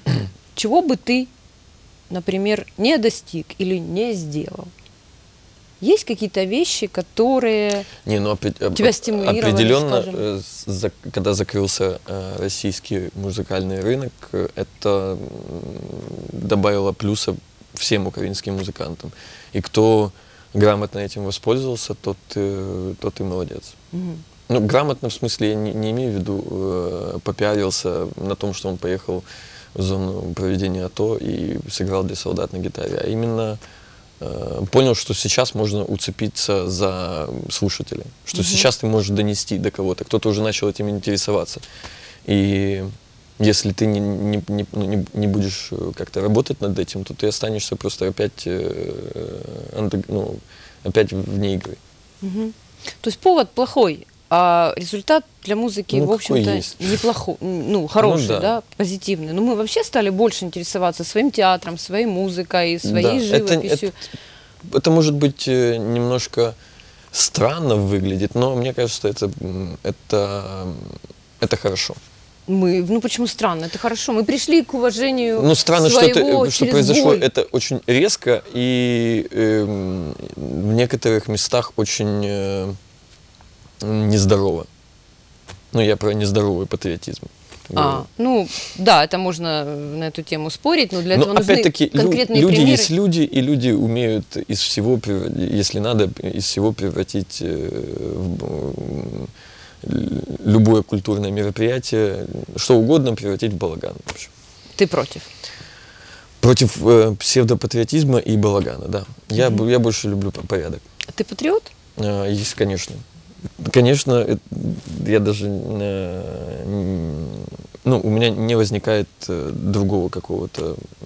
чего бы ты, например, не достиг или не сделал? Есть какие-то вещи, которые Не, ну, опре- тебя стимулировали, определенно, скажем? э, за- когда закрылся э, российский музыкальный рынок, э, это м, добавило плюса всем украинским музыкантам. И кто грамотно этим воспользовался, тот, э, тот и молодец. Мгм. Ну, грамотно в смысле я не, не имею в виду э, попиарился на том, что он поехал в зону проведения АТО и сыграл для солдат на гитаре, а именно э, понял, что сейчас можно уцепиться за слушателя, что Мгм. сейчас ты можешь донести до кого-то, кто-то уже начал этим интересоваться. И если ты не, не, не, ну, не- не будешь э, как-то работать над этим, то ты останешься просто опять, э, андер- ну, опять вне игры. Мгм. То есть повод плохой, а результат для музыки, Ну, в какой общем-то, есть. неплохой, ну, хороший, да. да. позитивный. Но мы вообще стали больше интересоваться своим театром, своей музыкой, своей Да, это- живописью. Это может быть э, немножко странно выглядит, но мне кажется, это, м, это, м, это хорошо. Мы, ну почему странно? Это хорошо. Мы пришли к уважению Ну, странно, что, это, своего э, что через произошло боль. это очень резко и эм, в некоторых местах очень э, нездорово. Ну, я про нездоровый патриотизм. А, ну, да, это можно на эту тему спорить, но для Но этого нужны опять-таки, лю- конкретные люди примеры. есть люди, и люди умеют из всего, прев- если надо, из всего превратить э, в, м, л- любое культурное мероприятие, что угодно превратить в балаган. В общем. Ты против? Против э, псевдопатриотизма и балагана, да. Я, б- я больше люблю по- порядок. Ты патриот? А, есть, конечно. Конечно, это- я даже, э, н- ну, у меня не возникает э, другого какого-то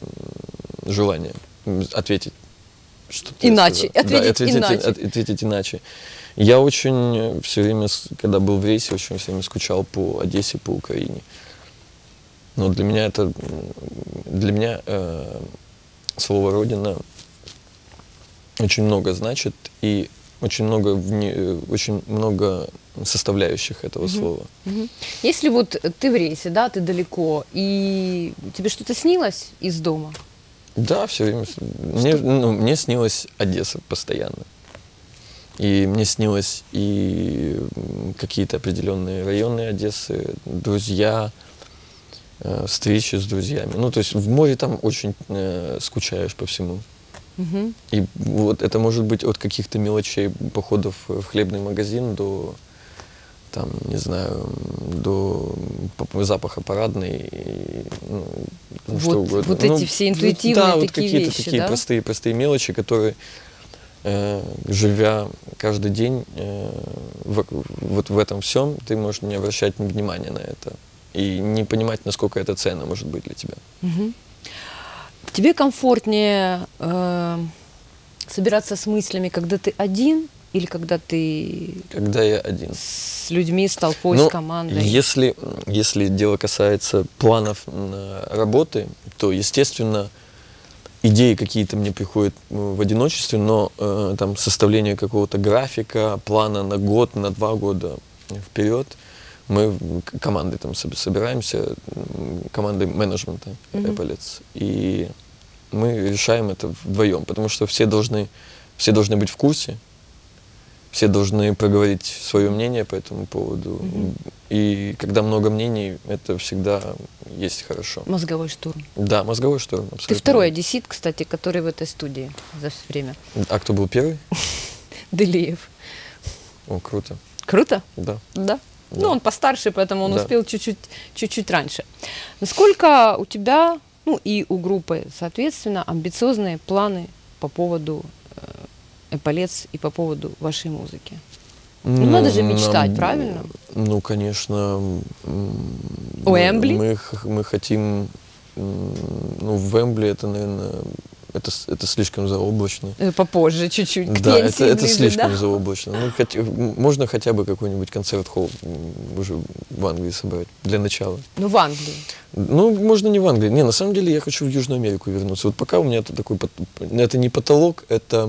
м, желания м, ответить. Что ты Иначе, сказал. Да, ответить иначе. от- ответить иначе. Я очень все время, с- когда был в рейсе, очень все время скучал по Одессе, по Украине. Но для меня это, м, для меня э, слово «родина» очень много значит, и очень много, вне- э, очень много составляющих этого слова. Мгм. Если вот ты в рейсе, да, ты далеко, и тебе что-то снилось из дома? Да, все время. с- Мне, ну, мне снилась Одесса постоянно. И мне снилось и м, какие-то определенные районы Одессы, друзья, э, встречи с друзьями. Ну, то есть в море там очень э, скучаешь по всему. Мгм. И вот это может быть от каких-то мелочей походов в хлебный магазин до, там, не знаю, до п- запаха парадной, и, ну, ну, что Вот- угодно. вот Ну, эти все ну, интуитивные да, вот такие какие-то вещи, такие да? простые, простые мелочи, которые, э, живя каждый день э, в, вот в этом всем, ты можешь не обращать внимания на это и не понимать, насколько это ценно может быть для тебя. Мгм. Тебе комфортнее э, собираться с мыслями, когда ты один, или когда ты Когда я один. с людьми, с толпой, Ну, с командой? Если, если дело касается планов на работы, то, естественно, идеи какие-то мне приходят э, в одиночестве, но э, там составление какого-то графика, плана на год, на два года вперед, мы к- командой там соб- собираемся, м, командой менеджмента Мгм. Эполетс, и мы решаем это вдвоем, потому что все должны, все должны быть в курсе, все должны проговорить свое мнение по этому поводу. Мгм. И когда много мнений, это всегда есть хорошо. Мозговой штурм. Да, мозговой шторм, абсолютно. Ты второй одессит, кстати, который в этой студии за все время. А кто был первый? Делиев. О, круто. Круто? Да. Да. Да. Ну, он постарше, поэтому он Да. успел чуть-чуть, чуть-чуть раньше. Насколько у тебя, ну и у группы, соответственно, амбициозные планы по поводу э, Эполетс и по поводу вашей музыки? Ну, надо же мечтать, нам- правильно? Ну, конечно. м, У мы- Эмбли? Мы, х- мы хотим... м, Ну, в Эмбли это, наверное, это, с- это слишком заоблачно. Э, Попозже чуть-чуть, к Да, пенсии это, это ближе, слишком да? заоблачно. Ну, хотя- м, можно хотя бы какой-нибудь концерт-холл м, уже в Англии собрать для начала. Ну, в Англии. Ну, можно не в Англии. Не, на самом деле я хочу в Южную Америку вернуться. Вот пока у меня это такой, пот- это не потолок, это,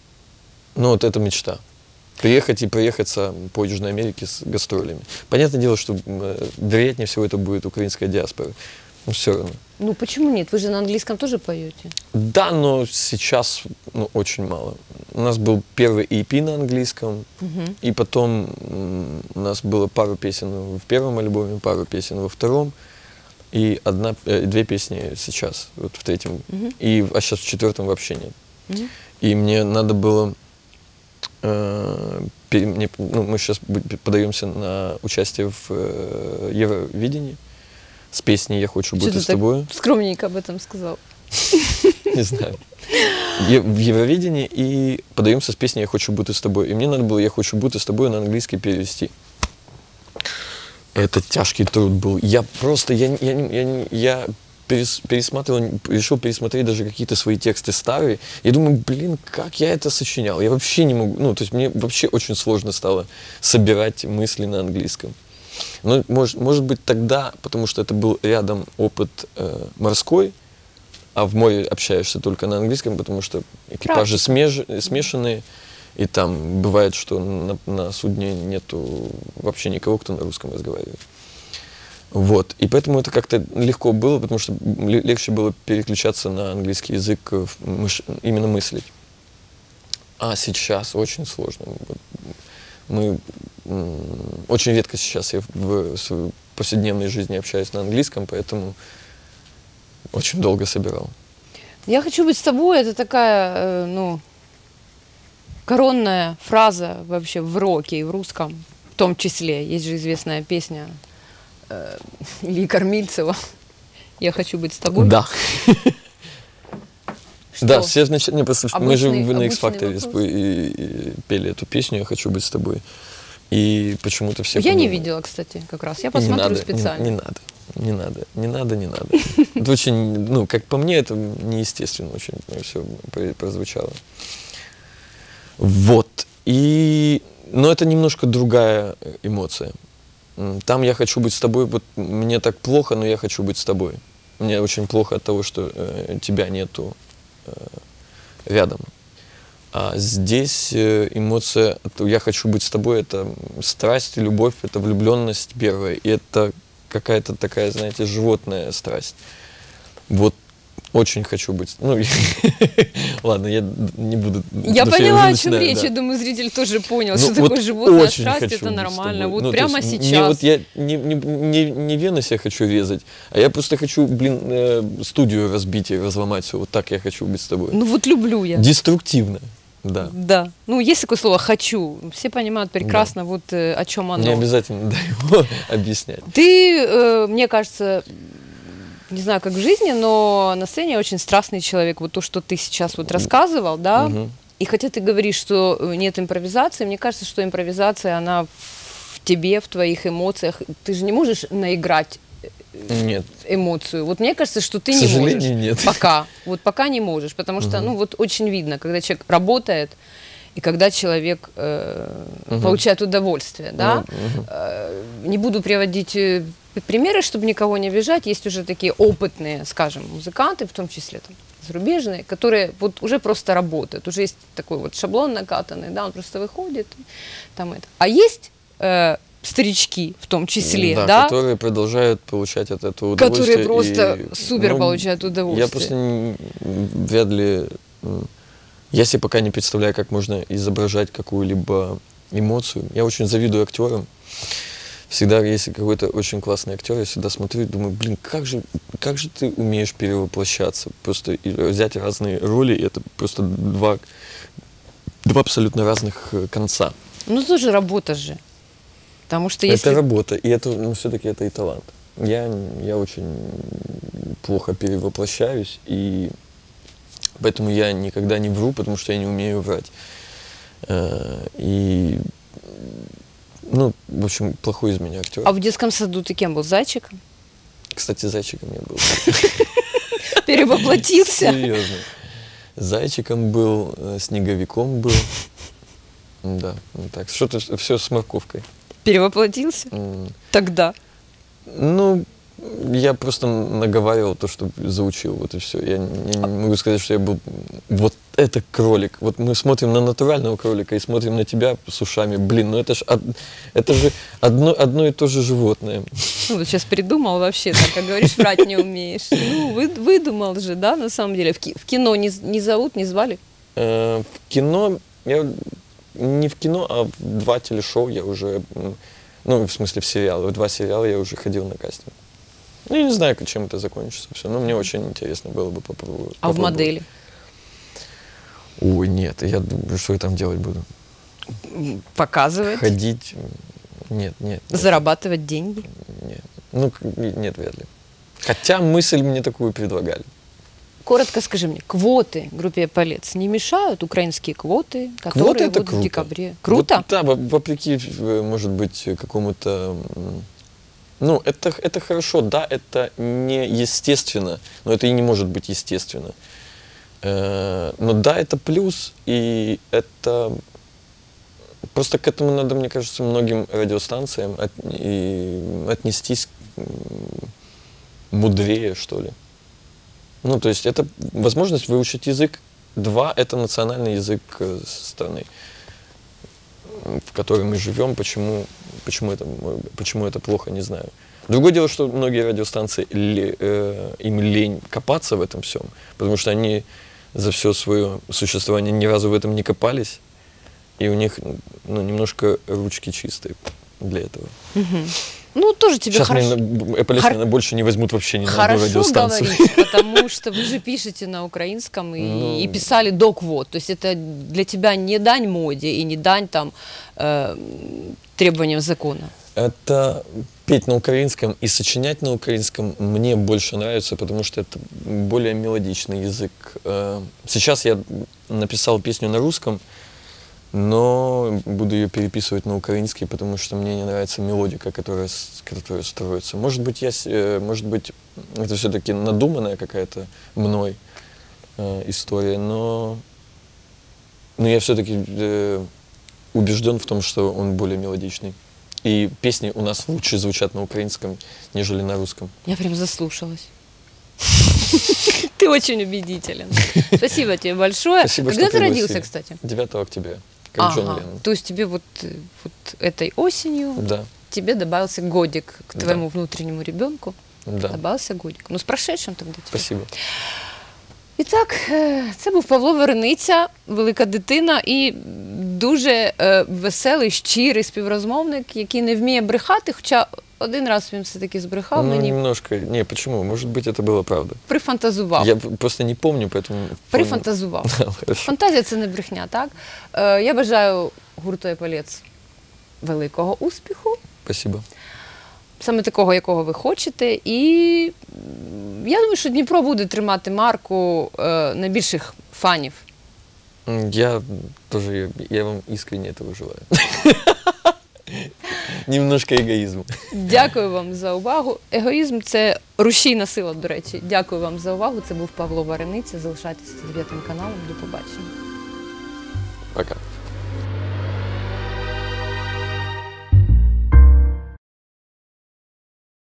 ну, вот это мечта. Приехать и проехаться по Южной Америке с гастролями. Понятное дело, что м, э, вероятнее всего это будет украинская диаспора. Ну, все равно. Ну почему нет? Вы же на английском тоже поете. Да, но сейчас ну, очень мало. У нас был первый и пи на английском, Мгм. и потом м, у нас было пару песен в первом альбоме, пару песен во втором, и одна, э, две песни сейчас, вот в третьем, Мгм. и, а сейчас в четвертом вообще нет. Мгм. И мне надо было, э, пере- мне, ну, мы сейчас подаемся на участие в э, Евровидении с песней «Я хочу Что быть ты с так тобой». скромненько об этом сказал? Не знаю. Е- В Евровидении и подаемся с песней «Я хочу быть с тобой». И мне надо было «Я хочу быть с тобой» на английский перевести. Это тяжкий труд был. Я просто, я, не- я, не- я, не- я перес- пересматривал, решил пересмотреть даже какие-то свои тексты старые. Я думаю, блин, как я это сочинял? Я вообще не могу, ну, то есть мне вообще очень сложно стало собирать мысли на английском. Ну, может, может быть тогда, потому что это был рядом опыт э, морской, а в море общаешься только на английском, потому что экипажи смеж- смешанные, и там бывает, что на, на судне нету вообще никого, кто на русском разговаривает. Вот. И поэтому это как-то легко было, потому что ле- легче было переключаться на английский язык, э, в мыш- именно мыслить. А сейчас очень сложно. Вот мы м, очень редко сейчас я в, в своей повседневной жизни общаюсь на английском, поэтому очень долго собирал. Я хочу быть с тобой. Это такая, э, ну, коронная фраза вообще в роке и в русском, в том числе. Есть же известная песня э, Ильи Кормильцева «Я хочу быть с тобой». Да. Что? Да, все значит, не, просто, мы же Обычный- в- на обычный X Factor вопрос. и, и пели эту песню «Я хочу быть с тобой». И почему-то все... Я не по-моему, видела, кстати, как раз. Я не посмотрю надо, специально. Не, не надо, не надо, не надо, не надо. Это очень, ну, как по мне, это неестественно очень все прозвучало. Вот. И... Но это немножко другая эмоция. М, Там «Я хочу быть с тобой», вот мне так плохо, но я хочу быть с тобой. Мне очень плохо от того, что э, тебя нету э, рядом. А здесь э, эмоция, это «я хочу быть с тобой», это страсть, любовь, это влюбленность первая. И это какая-то такая, знаете, животная страсть. Вот очень хочу быть. Ну, ладно, я не буду... Я потому что поняла, уже о чем начинаю, речь. да. Я думаю, зритель тоже понял, Ну, что вот такое животная очень страсть, хочу это быть с нормально. тобой. Вот Ну, то прямо есть сейчас. Не, вот я не, не, не, не вены себе хочу резать, а я просто хочу, блин, э, студию разбить и разломать все. Вот так я хочу быть с тобой. Ну вот люблю я. Деструктивно, да. Да. Ну, есть такое слово «хочу». Все понимают прекрасно, вот э, о чем оно. Не обязательно да, его объяснять. Ты, э, мне кажется, не знаю, как в жизни, но на сцене очень страстный человек. Вот то, что ты сейчас вот рассказывал, да. Мгм. И хотя ты говоришь, что э, нет импровизации, мне кажется, что импровизация, она в тебе, в твоих эмоциях. Ты же не можешь наиграть Нет, эмоцию. Вот мне кажется, что ты к не сожалению, можешь. нет. Пока. Вот пока не можешь. Потому что, ну, вот очень видно, когда человек работает, и когда человек э, Мгм. получает удовольствие, да. Ну, мгм. Э, не буду приводить э, примеры, чтобы никого не обижать. Есть уже такие опытные, скажем, музыканты, в том числе там, зарубежные, которые вот уже просто работают. Уже есть такой вот шаблон накатанный, да, он просто выходит. Там это. А есть э, старички в том числе, да, да, которые продолжают получать от этого удовольствие. которые просто и, супер ну, получают удовольствие. Я просто не- вряд ли... м, Я себе пока не представляю, как можно изображать какую-либо эмоцию. Я очень завидую актерам. Всегда, если какой-то очень классный актер, я всегда смотрю и думаю, блин, как же, как же ты умеешь перевоплощаться? Просто и взять разные роли, и это просто два, два абсолютно разных э, конца. Ну, тоже работа же. Потому что Это если... работа, и это, ну, все-таки это и талант. Я, я очень плохо перевоплощаюсь, и поэтому я никогда не вру, потому что я не умею врать. Э, И, ну, в общем, плохой из меня актер. А в детском саду ты кем был? Зайчиком? Кстати, зайчиком я был. Перевоплотился? Серьезно. Зайчиком был, э, снеговиком был. Да, ну так, что-то все с морковкой. Перевоплотился? М, Тогда. Ну, я просто наговаривал то, что заучил, вот и все. Я не, не могу сказать, что я был вот это кролик. Вот мы смотрим на натурального кролика и смотрим на тебя с ушами. Блин, ну это ж од- это же одно, одно и то же животное. Ну, вот сейчас придумал вообще, так, как говоришь, врать не умеешь. Ну, вы, выдумал же, да, на самом деле. В, ки в кино не, не зовут, не звали? Э, в кино, я не в кино, а в два телешоу я уже, ну, в смысле в сериалы, в два сериала я уже ходил на кастинг. Ну, я не знаю, чем это закончится все, но мне очень интересно было бы попробовать. А в модели? Ой, нет, я думаю, что я там делать буду? Показывать? Ходить? Нет, нет. нет. Зарабатывать деньги? Нет. Ну, нет, вряд ли. Хотя мысль мне такую предлагали. Коротко скажи мне, квоты группе «Эполетс» не мешают? Украинские квоты, которые Квоты это будут круто. в декабре? Круто? Вот, да, вопреки, может быть, какому-то... Ну, это, это хорошо, да, это не естественно, но это и не может быть естественно. Но да, это плюс, и это... Просто к этому надо, мне кажется, многим радиостанциям от, и отнестись мудрее, что ли. Ну, то есть это возможность выучить язык. Два, это национальный язык страны, в которой мы живем. Почему, почему, это, почему это плохо, не знаю. Другое дело, что многие радиостанции, э, им лень копаться в этом всем, потому что они за все свое существование ни разу в этом не копались, и у них, ну, немножко ручки чистые для этого. Угу. Ну, тоже тебе Сейчас, хорошо. наверное, Эполетс, Хор... наверное, больше не возьмут вообще ни на одну Хорошо радиостанцию. говорить, потому что вы же пишете на украинском и, ну... и писали до квот. То есть это для тебя не дань моде и не дань там э, требованиям закона. Это петь на украинском и сочинять на украинском мне больше нравится, потому что это более мелодичный язык. Сейчас я написал песню на русском, но буду ее переписывать на украинский, потому что мне не нравится мелодика, которая, которая строится. Может быть, я, может быть, это все-таки надуманная какая-то мной э, история, но, но я все-таки э, убежден в том, что он более мелодичный. И песни у нас лучше звучат на украинском, нежели на русском. Я прям заслушалась. Ты очень убедителен. Спасибо тебе большое. Спасибо, Когда что ты родился, пригласили. кстати? девятого октября, как Джон Ага. Леннон. То есть тебе вот, вот этой осенью Да, тебе добавился годик к Да. твоему внутреннему ребенку. да. Добавился годик. Ну, з прошедшим тогда тебе. Спасибо. І так, е, це був Павло Варениця, велика дитина і дуже е, веселий, щирий співрозмовник, який не вміє брехати, хоча один раз він все-таки збрехав, Ну, мені немножко. Не, почему? Может быть, это было правда. прифантазував. Я просто не помню, поэтому... Прифантазував. Да, хорошо. Фантазія – це не брехня, так? Е, я бажаю гурту «Эполетс» великого успіху, Спасибо. саме такого, якого ви хочете. І м, я думаю, що Дніпро буде тримати марку е, найбільших фанів. М, Я тоже, я, я вам искренне этого желаю. Немножко эгоизма. Дякую вам за увагу. Егоїзм – це рушійна сила, до речі. Дякую вам за увагу. Це був Павло Варениця. Залишайтеся з дев'ятим каналом. До побачення. Пока.